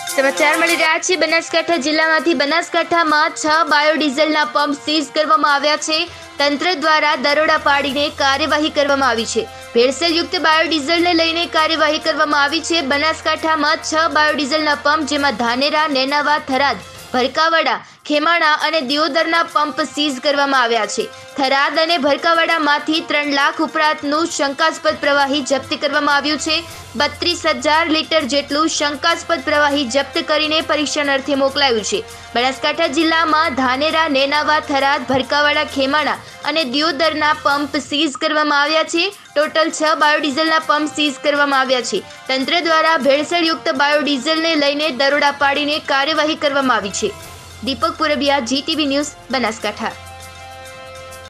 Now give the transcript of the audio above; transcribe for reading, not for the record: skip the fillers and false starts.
समाचार मળી રહ્યા છે બનાસકાંઠા જિલ્લામાંથી બનાસકાંઠામાં 6 બાયોડીઝલના પંપ સીઝ કરવામાં આવ્યા છે। તંત્ર દ્વારા દરોડા પાડીને કાર્યવાહી કરવામાં આવી છે। ભેળસેળયુક્ત બાયોડીઝલને લઈને કાર્યવાહી કરવામાં આવી છે। બનાસકાંઠામાં 6 બાયોડીઝલના પંપ જેમાં ધાનેરા, નેનાવા, થરાદ, ભરકાવાડા, ખેમાણા અને દિયોદરના પંપ સીઝ કરવામાં આવ્યા છે। થરાદ અને ભરકાવાડામાંથી 3 લાખ ઉપરાંતનું શંકાસ્પદ પ્રવાહી જપ્ત કરવામાં આવ્યું છે। 32,000 લીટર જેટલું શંકાસ્પદ પ્રવાહી જપ્ત કરીને પરીક્ષણ અર્થે મોકલાયું છે। બનાસકાંઠા જિલ્લામાં ધાનેરા, નેનાવા, થરાદ, ભરકાવાડા, ખેમાણા અને દિયોદરના પંપ સીઝ કરવામાં આવ્યા છે। ટોટલ 6 બાયોડીઝલના પંપ સીઝ કરવામાં આવ્યા છે। તંત્ર દ્વારા ભેળસેળયુક્ત બાયોડીઝલને લઈને દરોડા પાડીને કાર્યવાહી કરવામાં આવી છે। Deepak Purbiya, GTV news, Banaskantha.